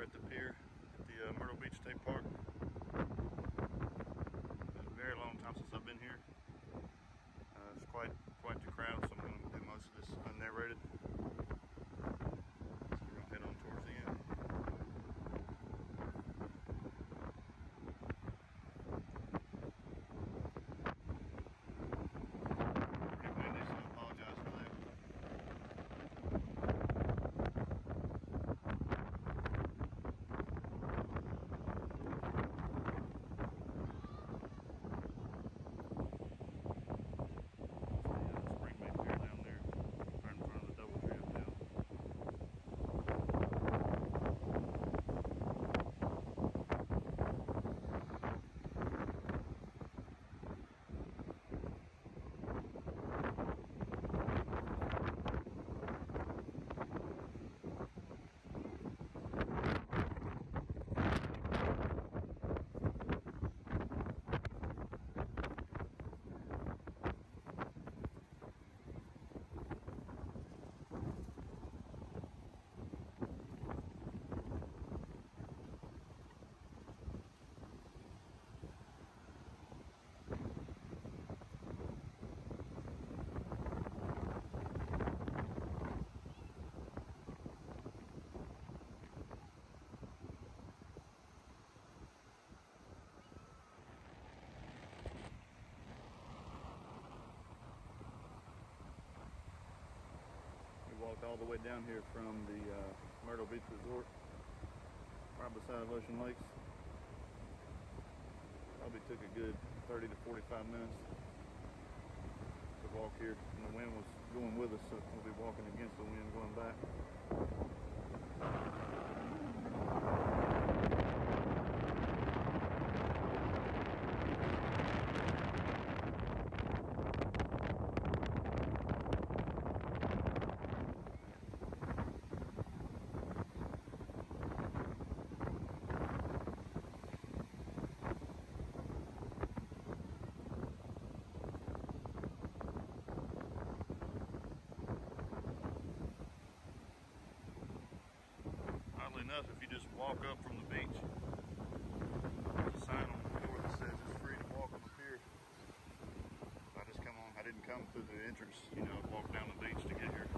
at the pier at the Myrtle Beach State Park. It's a very long time since I've been here. It's quite the crowd, so I'm going to do most of this unnarrated. So we're going to head on towards the end. Walked all the way down here from the Myrtle Beach Resort, right beside Ocean Lakes. Probably took a good 30 to 45 minutes to walk here, and the wind was going with us, so we'll be walking against the wind going back. Oddly enough, if you just walk up from the beach, there's a sign on the door that says it's free to walk on the pier. I didn't come through the entrance, you know, walk down the beach to get here.